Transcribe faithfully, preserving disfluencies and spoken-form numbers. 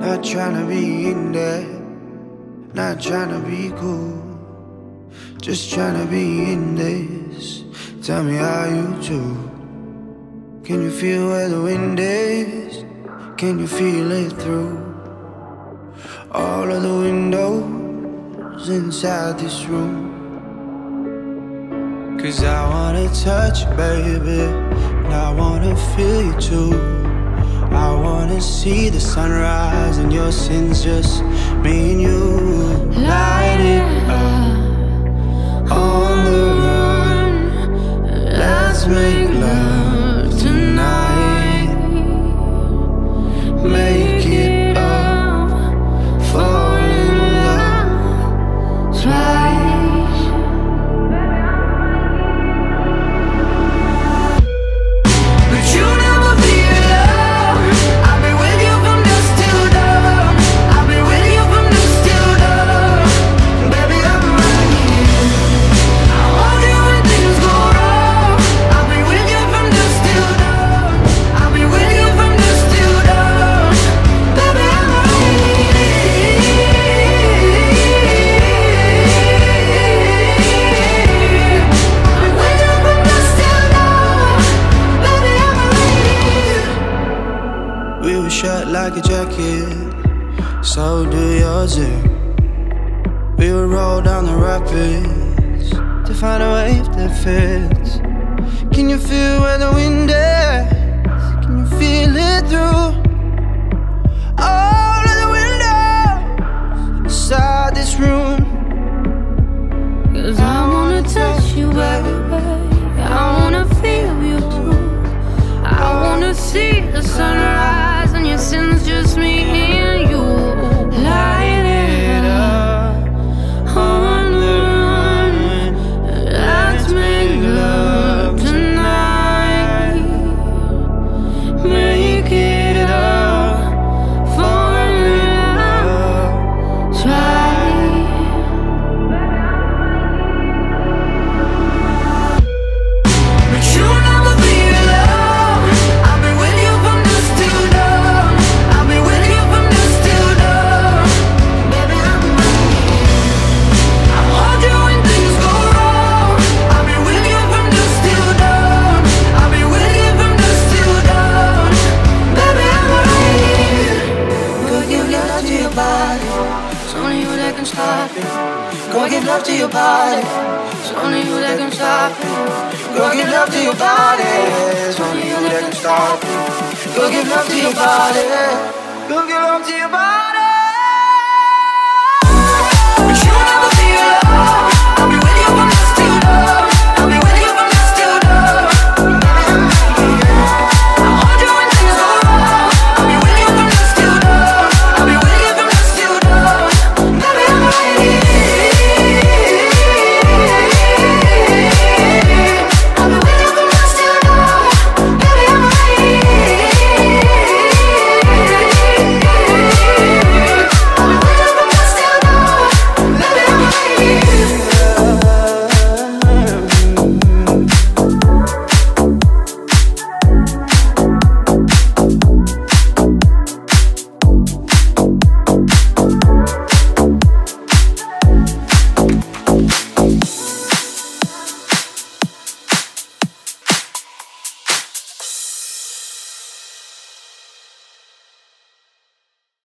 Not tryna be in there, not tryna be cool, just tryna be in this. Tell me how you do. Can you feel where the wind is? Can you feel it through all of the windows inside this room? Cause I wanna touch you, baby, and I wanna feel you too. I wanna see the sunrise and your sins, just me and you. Light it up on the run. Let's make love tonight. Make it up, fall in love twice. Shut like a jacket, so do yours. We would roll down the rapids to find a wave that fits. Can you feel where the wind is? Can you feel it through all of the windows inside this room? Cause I wanna touch you, baby, I wanna feel you too. I wanna see the sunrise and your sins, just me and you. Light it up on the run. Let's make love tonight. Make it up, fall in love, try. But you'll never be alone. I've been with you from dusk till dawn. I've been with you from dusk till dawn. Baby, I'm right. I hold you when things go wrong. I've been with you from dusk till dawn. I've been with you from dusk till dawn. Baby, I'm right. Go give love to your body. It's only you that can stop it. Go give love to your body. It's only you that can stop it. Go give love to your body. It's only you that can stop it. Go give love to your body. Go give love to your body. But you never